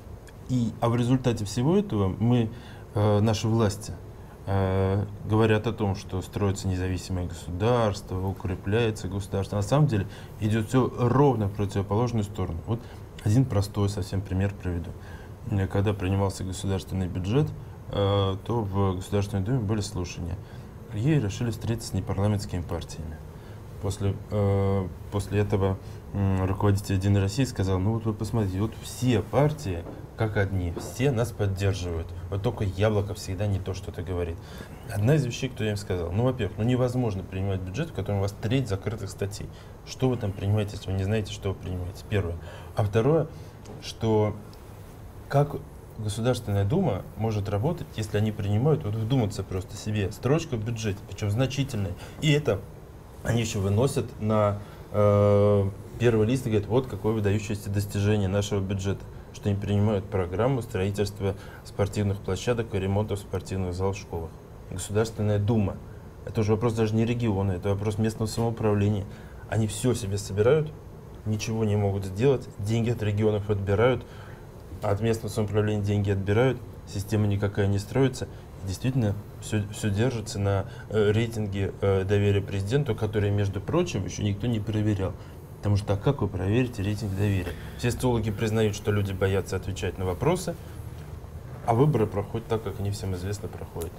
И, а в результате всего этого мы, э, наши власти, э, говорят о том, что строится независимое государство, укрепляется государство. На самом деле идет все ровно в противоположную сторону. Вот один простой совсем пример приведу. Э, Когда принимался государственный бюджет, э, то в Государственной Думе были слушания. И решили встретиться с непарламентскими партиями. После, э, после этого м, руководитель «Единой России» сказал: ну вот вы посмотрите, вот все партии как одни, все нас поддерживают. Вот только Яблоко всегда не то что-то говорит. Одна из вещей, кто я им сказал: ну, во-первых, ну невозможно принимать бюджет, в котором у вас треть закрытых статей. Что вы там принимаете, если вы не знаете, что вы принимаете? Первое. А второе, что как Государственная Дума может работать, если они принимают, вот вдуматься просто себе, строчку в бюджете, причем значительная, и это они еще выносят на э, первый лист и говорят: вот какое выдающееся достижение нашего бюджета, что они принимают программу строительства спортивных площадок и ремонта в спортивных залах в школах. Государственная Дума. Это уже вопрос даже не региона, это вопрос местного самоуправления. Они все себе собирают, ничего не могут сделать, деньги от регионов отбирают, а от местного самоуправления деньги отбирают, система никакая не строится. Действительно, все, все держится на э, рейтинге э, доверия президенту, который, между прочим, еще никто не проверял. Потому что а как вы проверите рейтинг доверия? Все социологи признают, что люди боятся отвечать на вопросы, а выборы проходят так, как они всем известно проходят.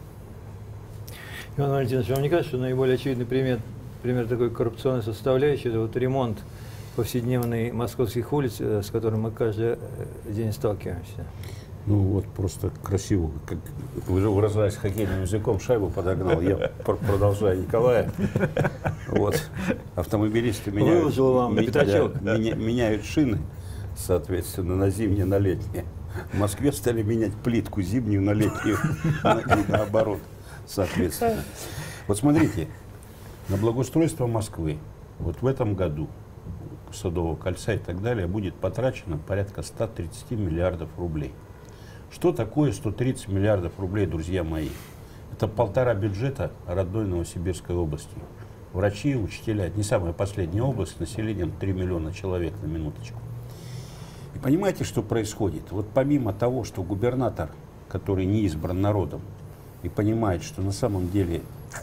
Иван Валентинович, вам не кажется, что наиболее очевидный пример, пример такой коррупционной составляющей — это вот ремонт повседневный московских улиц, э, с которым мы каждый э, день сталкиваемся? Ну вот просто красиво, как вы выражаясь хоккейным языком, шайбу подогнал. Я пр- продолжаю Николая. Вот. Автомобилисты меняют, Выложил вам ми- пятачок. да, меня- меняют шины, соответственно, на зимние, на летние. В Москве стали менять плитку зимнюю на летнюю, и наоборот, соответственно. Вот смотрите, на благоустройство Москвы вот в этом году Садового кольца и так далее будет потрачено порядка ста тридцати миллиардов рублей. Что такое сто тридцать миллиардов рублей, друзья мои? Это полтора бюджета родной Новосибирской области. Врачи, учителя, это не самая последняя область, с населением три миллиона человек на минуточку. И понимаете, что происходит? Вот помимо того, что губернатор, который не избран народом, и понимает, что на самом деле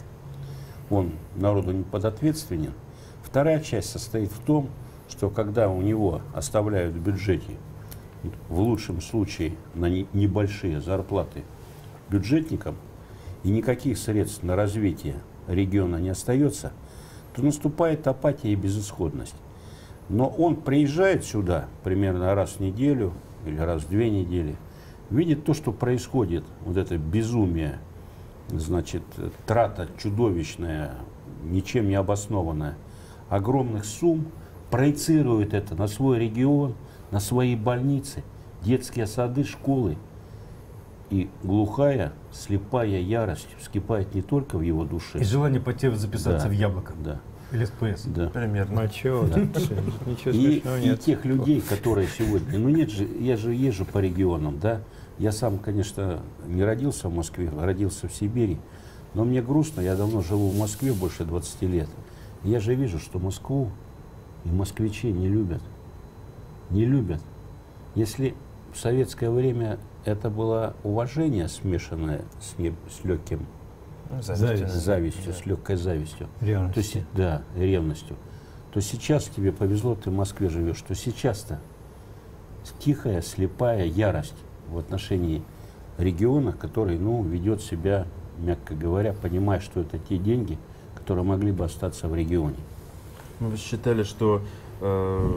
он народу не подответственен, вторая часть состоит в том, что когда у него оставляют в бюджете, в лучшем случае, на не- небольшие зарплаты бюджетникам, и никаких средств на развитие региона не остается, то наступает апатия и безысходность. Но он приезжает сюда примерно раз в неделю или раз в две недели, видит то, что происходит, вот это безумие, значит, трата чудовищная, ничем не обоснованная, огромных сумм, проецирует это на свой регион, на свои больницы, детские сады, школы. И глухая, слепая ярость вскипает не только в его душе. И желание пойти записаться Да, в Яблоко Да, или в ПС. да. Примерно. А чего? Да. Ничего И, смешного и нет. тех людей, которые сегодня, ну нет же, я же езжу по регионам, да, я сам, конечно, не родился в Москве, а родился в Сибири, но мне грустно, я давно живу в Москве, больше двадцати лет, и я же вижу, что Москву и москвичи не любят, не любят. Если в советское время это было уважение, смешанное с, не- с легким Ну, с зависть. завистью, Да. с легкой завистью, Ревность. то се- да, ревностью, то сейчас тебе повезло, ты в Москве живешь, что сейчас-то тихая, слепая ярость в отношении региона, который, ну, ведет себя, мягко говоря, понимая, что это те деньги, которые могли бы остаться в регионе. Мы считали, что э,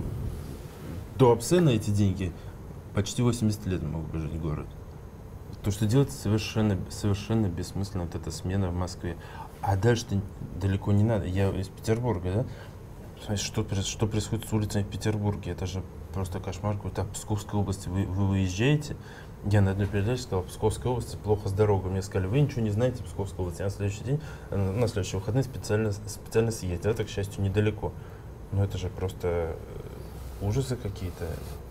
до Апсена эти деньги почти восемьдесят лет мог бы жить город. То, что делается совершенно, совершенно бессмысленно, вот эта смена в Москве. А дальше далеко не надо. Я из Петербурга, да? Смотрите, Что, проис- что происходит с улицами в Петербурге? Это же просто кошмар. Вот так, в Псковской области вы, вы выезжаете. Я на одной передаче сказал, в Псковской области плохо с дорогой. Мне сказали, вы ничего не знаете в Псковской области. Я на следующий день, э, на следующие выходные специально, специально съездил. Это, к счастью, недалеко. Но это же просто э, ужасы какие-то.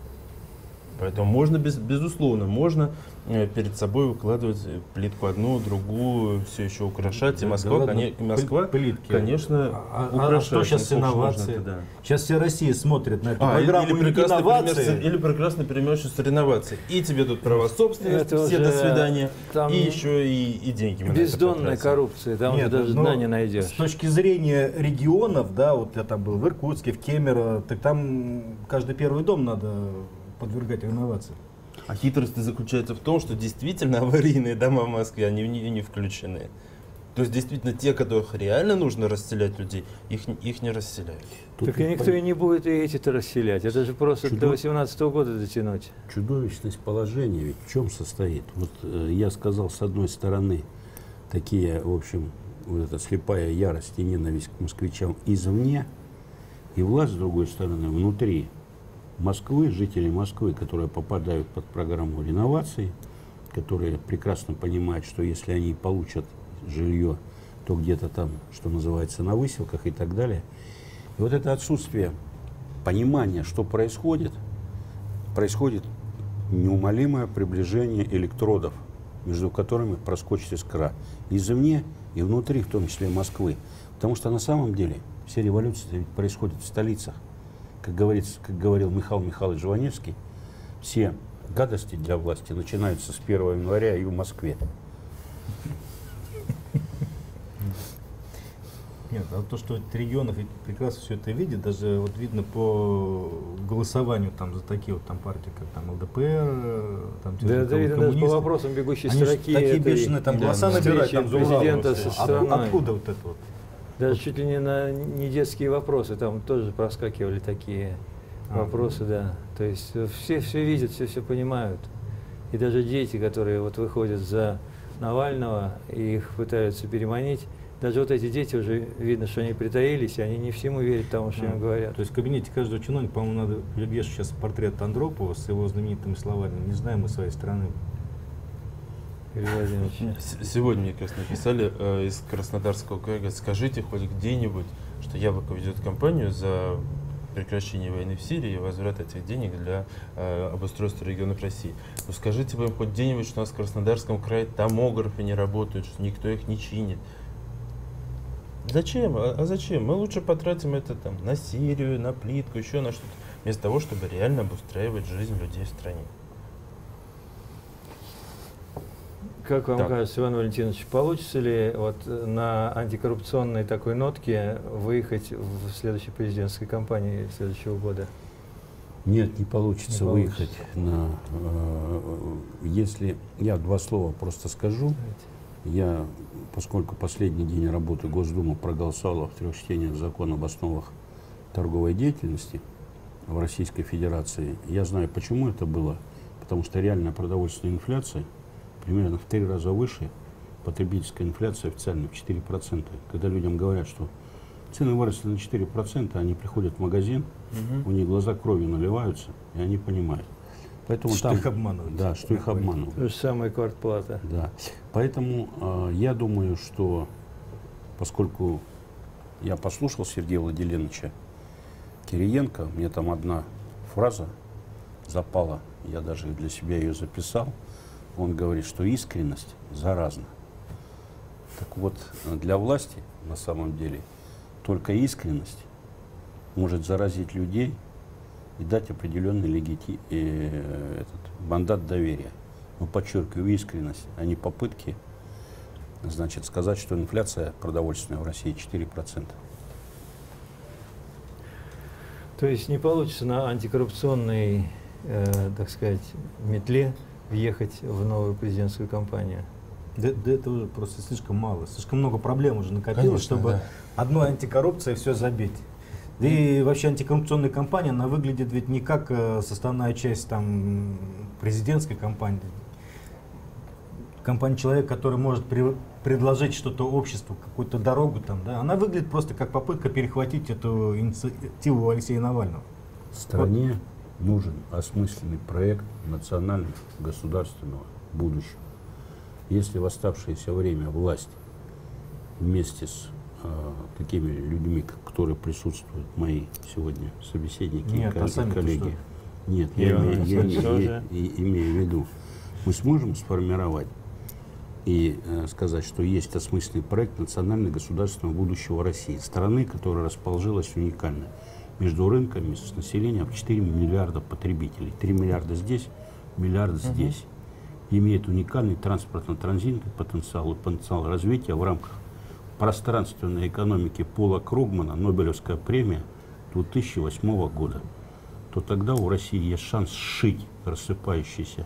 Поэтому можно, без, безусловно, можно э, перед собой выкладывать э, плитку одну, другую, все еще украшать. И Да, Москва, да ладно, коне- Москва, пл- плитки. конечно, А, а- а украшает. что сейчас с насколько можно инновацией? это, да. Сейчас вся Россия смотрит на эту А, или, программу или прекрасный пример, инноваций. с- или прекрасный пример еще с реновацией. И тебе тут права собственности, Это все уже до свидания. там И еще и, и деньги. мы на это Бездонная потратим. коррупция, там уже Нет, даже ну, дна не найдешь. С точки зрения регионов, да, вот я там был в Иркутске, в Кемерово, так там каждый первый дом надо подвергать инновациям. А хитрость заключается в том, что действительно аварийные дома в Москве, они не, не включены. То есть действительно те, которых реально нужно расселять людей, их, не- их не расселяют. Тут Так и ведь никто и не будет и эти-то расселять. Это же просто Чудо- до восемнадцатого года дотянуть. Чудовищность положения ведь в чем состоит? Вот э, я сказал, с одной стороны, такие, в общем, вот эта слепая ярость и ненависть к москвичам извне, и власть, с другой стороны, внутри Москвы, жителей Москвы, которые попадают под программу реновации, которые прекрасно понимают, что если они получат жилье, то где-то там, что называется, на выселках и так далее. И вот это отсутствие понимания, что происходит, происходит неумолимое приближение электродов, между которыми проскочит искра. Извне и внутри, в том числе Москвы. Потому что на самом деле все революции ведь происходят в столицах. Как, говорится, как говорил Михаил Михайлович Жванецкий, все гадости для власти начинаются с первого января и в Москве. Нет, а то, что в регионах ведь прекрасно все это видят, даже вот видно по голосованию там за такие вот там партии, как там ЛДПР, там те Да, же да, видно, даже по коммунисты. вопросам бегущей Они ж строки. такие этой, бешеные там да, голоса на набирают, встрече там за президента Уралом со все. страной. Откуда, откуда вот это вот? Даже чуть ли не на не детские вопросы, там тоже проскакивали такие А. вопросы, да. То есть э, все все видят, все все понимают. И даже дети, которые вот выходят за Навального и их пытаются переманить, даже вот эти дети уже видно, что они притаились, и они не всему верят тому, что А, им говорят. То есть в кабинете каждого чиновника, по-моему, надо вешать сейчас портрет Андропова с его знаменитыми словами «Не знаем мы своей страны». Юрий Владимирович. С- Сегодня мне как раз написали э, из Краснодарского края, говорят, скажите хоть где-нибудь, что Яблоко ведет кампанию за прекращение войны в Сирии и возврат этих денег для э, обустройства регионов России. Ну скажите вы им хоть где-нибудь, что у нас в Краснодарском крае томографы не работают, что никто их не чинит. Зачем? А, а зачем? Мы лучше потратим это там на Сирию, на плитку, еще на что-то, вместо того, чтобы реально обустраивать жизнь людей в стране. Как вам Так. кажется, Иван Валентинович, получится ли вот на антикоррупционной такой нотке выехать в следующей президентской кампании следующего года? Нет, не получится Не выехать на... э, если я два слова просто скажу, я, поскольку последний день работы Госдумы проголосовала в трех чтениях закон об основах торговой деятельности в Российской Федерации, я знаю, почему это было. Потому что реальная продовольственная инфляция примерно в три раза выше потребительской инфляции официально в четыре процента. Когда людям говорят, что цены выросли на четыре процента, они приходят в магазин, Мгм. у них глаза кровью наливаются, и они понимают. Поэтому Что там, их обманывают. Да, что их обманывают. То же самое квартплата. Да. Поэтому э, я думаю, что поскольку я послушал Сергея Владимировича Кириенко, мне там одна фраза запала, я даже для себя ее записал. Он говорит, что искренность заразна. Так вот, для власти на самом деле только искренность может заразить людей и дать определенный легити... э, этот, мандат доверия. Но подчеркиваю, искренность, а не попытки, значит, сказать, что инфляция продовольственная в России четыре процента. То есть не получится на антикоррупционной, э, так сказать, метле въехать в новую президентскую кампанию? Да, да это уже просто слишком мало. Слишком много проблем уже накопилось, Конечно, чтобы да. одной антикоррупцией все забить. Да и вообще антикоррупционная кампания, она выглядит ведь не как э, составная часть там президентской кампании. Компания человек, который может при- предложить что-то обществу, какую-то дорогу там, да, она выглядит просто как попытка перехватить эту инициативу Алексея Навального. Стране нужен осмысленный проект национального государственного будущего. Если в оставшееся время власть вместе с э, такими людьми, которые присутствуют, мои сегодня собеседники Нет, и а сами-то коллеги, нет, И я, Иван имею, я, Васильевич я- тоже. я- я имею в виду, мы сможем сформировать и э, сказать, что есть осмысленный проект национального государственного будущего России, страны, которая расположилась уникально между рынками с населением в четыре миллиарда потребителей. три миллиарда здесь, миллиард здесь. Имеет уникальный транспортно-транзитный потенциал и потенциал развития в рамках пространственной экономики Пола Кругмана, Нобелевская премия две тысячи восьмого года. То тогда у России есть шанс сшить рассыпающийся,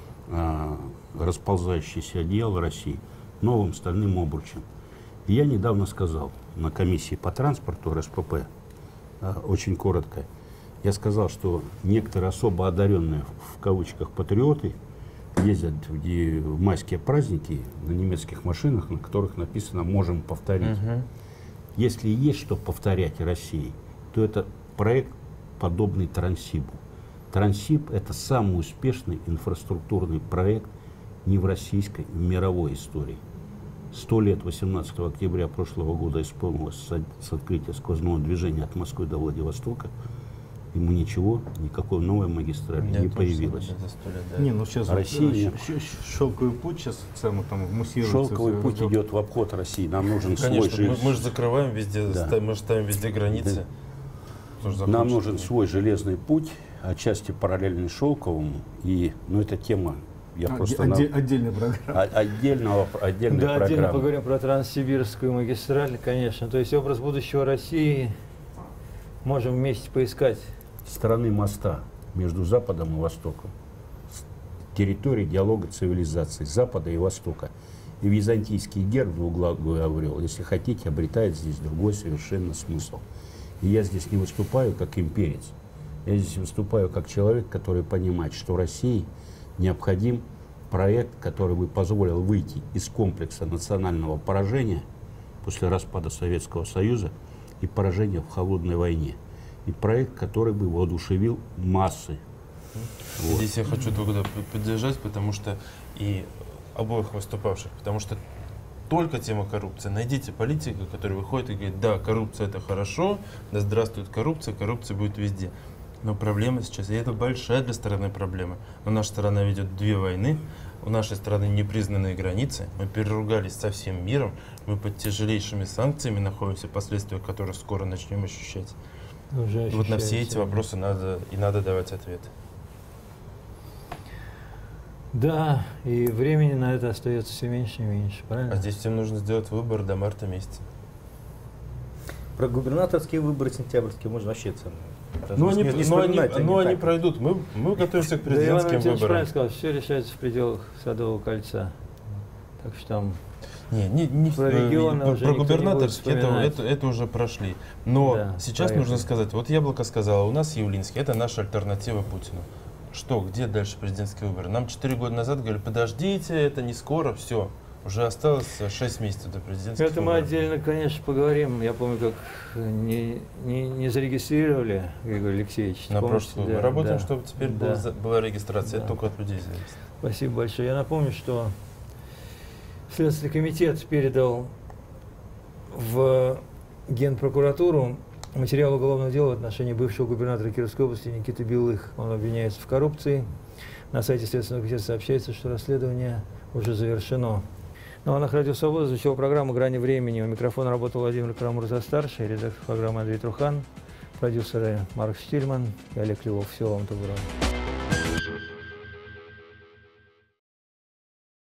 а, расползающийся одеяло России новым стальным обручем. И я недавно сказал на комиссии по транспорту эр эс пэ пэ, а, очень коротко, я сказал, что некоторые особо одаренные, в кавычках, патриоты ездят в, ди- в майские праздники на немецких машинах, на которых написано «можем повторить». Мгм. Если есть что повторять России, то это проект, подобный Транссибу. Транссиб – это самый успешный инфраструктурный проект не в российской, в мировой истории. Сто лет восемнадцатого октября прошлого года исполнилось с, с открытия сквозного движения от Москвы до Владивостока. Ему ничего, никакой новой магистрали Нет, не тоже появилось. самое, за сто лет, да. Не, ну сейчас Россия- шелковый путь сейчас самый там муссируется. Шелковый всё, путь разговор. идет в обход России. Нам нужен свой Конечно, мы, жи- мы же закрываем везде, Да. ста- мы же ставим везде границы. Тоже Нам закончится. нужен свой железный путь, отчасти параллельный шелковому. И, ну, эта тема, я А, просто отде- на- Отдельная программа. о- отдельного, отдельной Да, отдельно программы. поговорим про Транссибирскую магистраль, конечно. То есть образ будущего России можем вместе поискать. Стороны моста между Западом и Востоком, с территории диалога цивилизаций Запада и Востока. И византийский герб двуглавый орел, если хотите, обретает здесь другой совершенно смысл. И я здесь не выступаю как имперец, я здесь выступаю как человек, который понимает, что России необходим проект, который бы позволил выйти из комплекса национального поражения после распада Советского Союза и поражения в холодной войне. И проект, который бы воодушевил массы. Вот. Здесь я хочу только поддержать, потому что и обоих выступавших, потому что только тема коррупции. Найдите политика, который выходит и говорит, да, коррупция это хорошо, да здравствует коррупция, коррупция будет везде. Но проблема сейчас, и это большая для страны проблема. Но наша страна ведет две войны, у нашей страны непризнанные границы, мы переругались со всем миром, мы под тяжелейшими санкциями находимся, последствия которых скоро начнем ощущать. Уже Вот на все эти ощущается. вопросы надо и надо давать ответы. Да, и времени на это остается все меньше и меньше, правильно? А здесь всем нужно сделать выбор до марта месяца. Про губернаторские выборы сентябрьские можно вообще цену. Но они, но они, но они пройдут. Мы, мы готовимся к Да, Иван президентским Валентинович выборам. правильно сказал, все решается в пределах Садового кольца. Так что там Не, не, не Про э, регионы про, уже про никто не будет губернаторские это, вспоминать. это, это уже прошли. Но Да, сейчас поехали. нужно сказать, вот Яблоко сказала, у нас Явлинский, это наша альтернатива Путину. Что, где дальше президентские выборы? Нам четыре года назад говорили, подождите, это не скоро, все. Уже осталось шесть месяцев до президентских это мы выборов. отдельно, конечно, поговорим. Я помню, как не, не, не зарегистрировали Григорий Алексеевич. На Помните? прошлый. Да, Мы работаем, да. чтобы теперь Да. была, за- была регистрация. Да. Это только от людей зависит. Спасибо большое. Я напомню, что Следственный комитет передал в Генпрокуратуру материал уголовного дела в отношении бывшего губернатора Кировской области Никиты Белых. Он обвиняется в коррупции. На сайте Следственного комитета сообщается, что расследование уже завершено. На волнах Радио Свобода звучала программа «Грани времени». У микрофона работал Владимир Крамур-Старший, редактор программы Андрей Трухан, продюсеры Марк Штильман и Олег Львов. Всего вам доброго.